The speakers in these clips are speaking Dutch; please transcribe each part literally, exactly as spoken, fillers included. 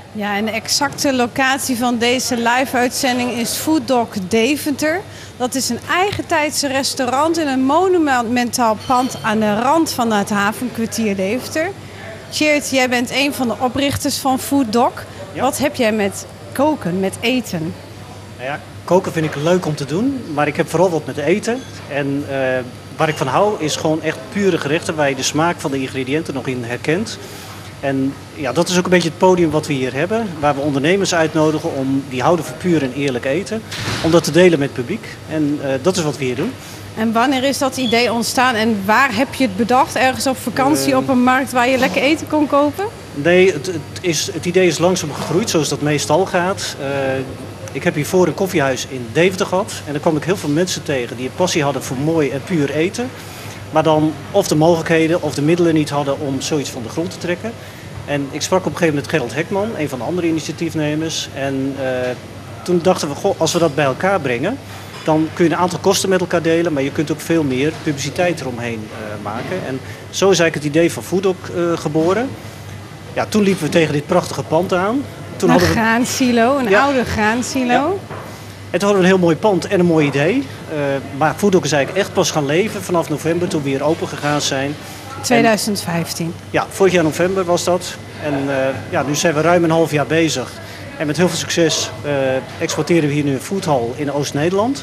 Ja, en de exacte locatie van deze live-uitzending is Food Doc Deventer. Dat is een eigentijdse restaurant in een monumentaal pand aan de rand van het havenkwartier Deventer. Tjeerd, jij bent een van de oprichters van Food Doc. Ja. Wat heb jij met koken, met eten? Nou ja, koken vind ik leuk om te doen, maar ik heb vooral wat met eten. En uh, waar ik van hou is gewoon echt pure gerechten waar je de smaak van de ingrediënten nog in herkent. En ja, dat is ook een beetje het podium wat we hier hebben, waar we ondernemers uitnodigen om die houden van puur en eerlijk eten, om dat te delen met het publiek. En uh, dat is wat we hier doen. En wanneer is dat idee ontstaan en waar heb je het bedacht? Ergens op vakantie Uh, op een markt waar je lekker eten kon kopen? Nee, het, het, is, het idee is langzaam gegroeid, zoals dat meestal gaat. Uh, ik heb hiervoor een koffiehuis in Deventer gehad en daar kwam ik heel veel mensen tegen die een passie hadden voor mooi en puur eten. Maar dan of de mogelijkheden of de middelen niet hadden om zoiets van de grond te trekken. En ik sprak op een gegeven moment Gerald Hekman, een van de andere initiatiefnemers. En uh, toen dachten we, goh, als we dat bij elkaar brengen, dan kun je een aantal kosten met elkaar delen, maar je kunt ook veel meer publiciteit eromheen uh, maken. En zo is eigenlijk het idee van Food Doc uh, geboren. Ja, toen liepen we tegen dit prachtige pand aan. Toen een hadden we... graansilo, een Ja. oude graansilo. Ja. En toen hadden we een heel mooi pand en een mooi idee. Uh, maar Food Doc is eigenlijk echt pas gaan leven vanaf november, toen we weer open gegaan zijn. twintig vijftien. En, ja, vorig jaar november was dat. En uh, ja, nu zijn we ruim een half jaar bezig. En met heel veel succes uh, exporteren we hier nu een foodhal in Oost-Nederland.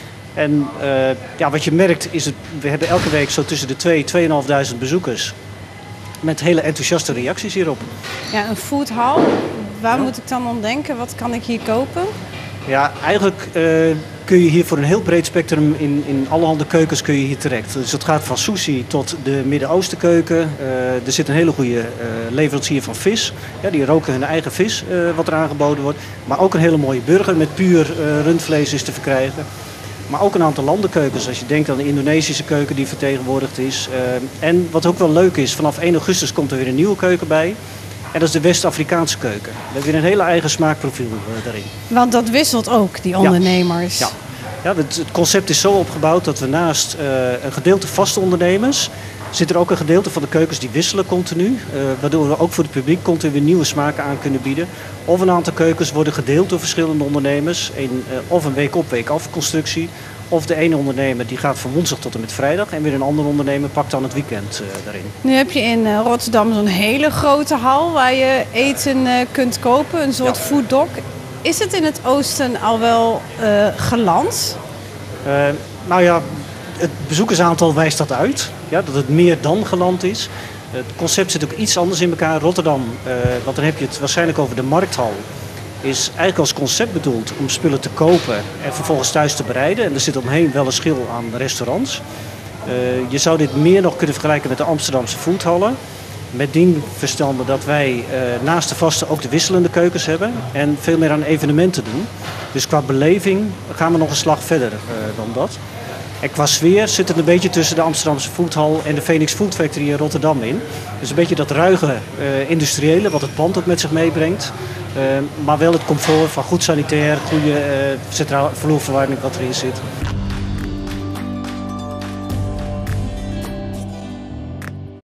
En uh, ja, wat je merkt is, het, we hebben elke week zo tussen de twee, tweeënhalfduizend bezoekers. Met hele enthousiaste reacties hierop. Ja, een foodhal. Waar Ja. moet ik dan aan denken? Wat kan ik hier kopen? Ja, eigenlijk uh, kun je hier voor een heel breed spectrum in, in allerhande keukens kun je hier terecht. Dus het gaat van sushi tot de Midden-Oosten keuken. Uh, er zit een hele goede uh, leverancier van vis. Ja, die roken hun eigen vis uh, wat er aangeboden wordt. Maar ook een hele mooie burger met puur uh, rundvlees is te verkrijgen. Maar ook een aantal landenkeukens. Als je denkt aan de Indonesische keuken die vertegenwoordigd is. Uh, en wat ook wel leuk is, vanaf één augustus komt er weer een nieuwe keuken bij. En dat is de West-Afrikaanse keuken. We hebben weer een hele eigen smaakprofiel uh, daarin. Want dat wisselt ook, die ondernemers. Ja, ja het, het concept is zo opgebouwd dat we naast uh, een gedeelte vaste ondernemers... zit er ook een gedeelte van de keukens die wisselen continu. Uh, waardoor we ook voor het publiek continu weer nieuwe smaken aan kunnen bieden. Of een aantal keukens worden gedeeld door verschillende ondernemers. In, uh, of een week op, week af constructie. Of de ene ondernemer die gaat van woensdag tot en met vrijdag. En weer een andere ondernemer pakt dan het weekend uh, daarin. Nu heb je in uh, Rotterdam zo'n hele grote hal waar je eten uh, kunt kopen. Een soort Ja. Food Doc. Is het in het oosten al wel uh, geland? Uh, nou ja, het bezoekersaantal wijst dat uit. Ja, dat het meer dan geland is. Het concept zit ook iets anders in elkaar. Rotterdam, uh, want dan heb je het waarschijnlijk over de markthal. Is eigenlijk als concept bedoeld om spullen te kopen en vervolgens thuis te bereiden. En er zit omheen wel een schil aan restaurants. Uh, je zou dit meer nog kunnen vergelijken met de Amsterdamse foodhallen. Met dien verstande dat wij uh, naast de vaste ook de wisselende keukens hebben. En veel meer aan evenementen doen. Dus qua beleving gaan we nog een slag verder uh, dan dat. En qua sfeer zit het een beetje tussen de Amsterdamse foodhal en de Phoenix Food Factory in Rotterdam in. Dus een beetje dat ruige uh, industriële wat het pand ook met zich meebrengt. Uh, maar wel het comfort van goed sanitair, goede uh, centraal vloerverwarming wat erin zit.